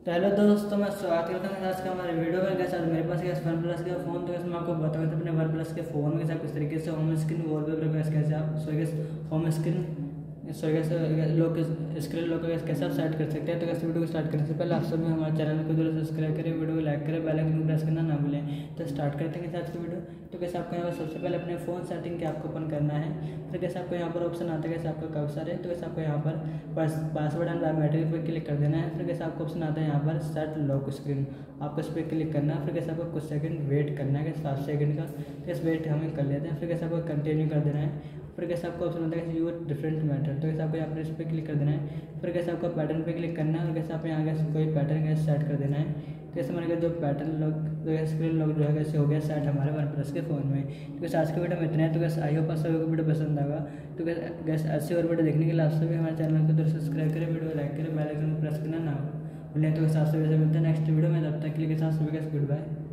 तो हेलो दोस्तों, मैं स्वागत करता हूँ आज का हमारे वीडियो में। कैसा मेरे पास कैसे वन प्लस का फ़ोन, तो कैसे मैं आपको बताऊँगा अपने वन प्लस के फ़ोन के साथ किस तरीके से होम स्क्रीन वॉलपेपर कैसे आप home screen lock screen lock कैसे आप सेट कर सकते हैं। तो कैसे वीडियो को स्टार्ट करने से पहले आप सभी हमारे चैनल को जरूर सब्सक्राइब करें, वीडियो को लाइक करें, बेल आइकन को प्रेस करना ना भूलें। तो स्टार्ट करते हैं आज की वीडियो। तो कैसे आपको यहाँ पर सबसे पहले अपने फ़ोन सेटिंग के आपको ओपन करना है। फिर कैसे आपको यहाँ पर ऑप्शन आता है, कैसे आपका कर्सर है, तो कैसे आपको यहाँ पर पासवर्ड एंड बायोमेट्रिक पर क्लिक कर देना है। फिर कैसे आपको ऑप्शन आता है यहाँ पर सेट लॉक स्क्रीन, आपको इस पर क्लिक करना है। फिर कैसे आपको कुछ सेकंड वेट करना है, 7 सेकंड का, इस वेट हमें कर लेते हैं। फिर कैसे आपको कंटिन्यू कर देना है। फिर कैसे आपको ऑप्शन होता है कैसे यूर डिफरेंट मैटर, तो कैसे आपको यहाँ पर इस पर क्लिक कर देना है। फिर कैसे आपको पैटर्न पे क्लिक करना है और कैसे आप यहाँ कैसे कोई पैटर्न कैसे सेट कर देना है। कैसे हमारे जो पैटर्न लॉक स्क्रीन लॉक जो है कैसे हो गया सेट हमारे वन प्लस के फ़ोन में। तो कैसे आज के वीडियो में इतना है। तो कैसे आई होप आप सभी को वीडियो पसंद आएगा। तो कैसे ऐसे और वीडियो देखने के लिए आप सभी हमारे चैनल को जरूर सब्सक्राइब करें, वीडियो लाइक करें, बेल आइकन को प्रेस करना ना भूलें। तो कैसे आप सभी से मिलते हैं नेक्स्ट वीडियो में, तब तक के लिए सभी का गुड बाय।